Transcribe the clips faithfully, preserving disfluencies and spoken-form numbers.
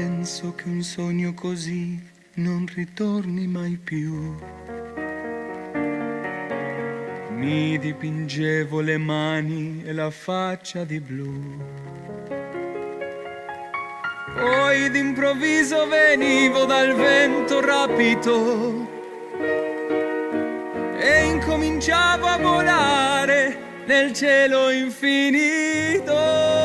penso che un sogno così non ritorni mai più. Mi dipingevo le mani e la faccia di blu, poi d'improvviso venivo dal vento rapito e incominciavo a volare nel cielo infinito.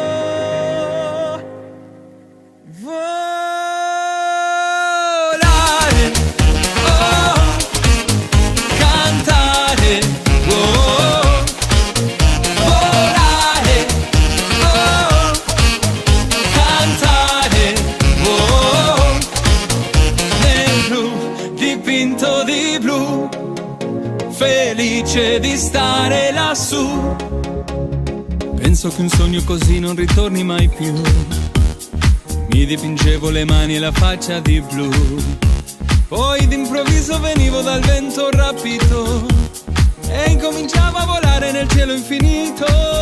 Felice di stare lassù. Penso che un sogno così non ritorni mai più. Mi dipingevo le mani e la faccia di blu, poi d'improvviso venivo dal vento rapito e incominciavo a volare nel cielo infinito.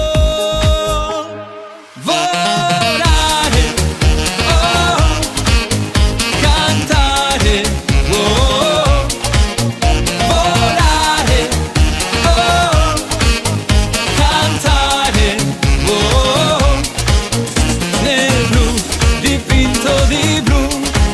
Volare, oh, cantare, oh, volare, oh, cantare, oh, nel blu, dipinto di blu,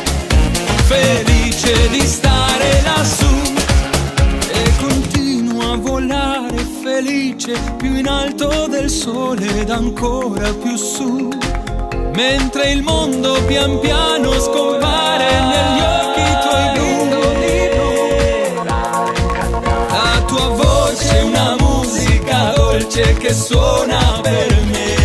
felice di stare lassù. E continuo a volare felice, più in alto del sole ed ancora più su, mentre il mondo pian piano scompare negli occhi tuoi blu. La tua voce è una musica dolce che suona per me.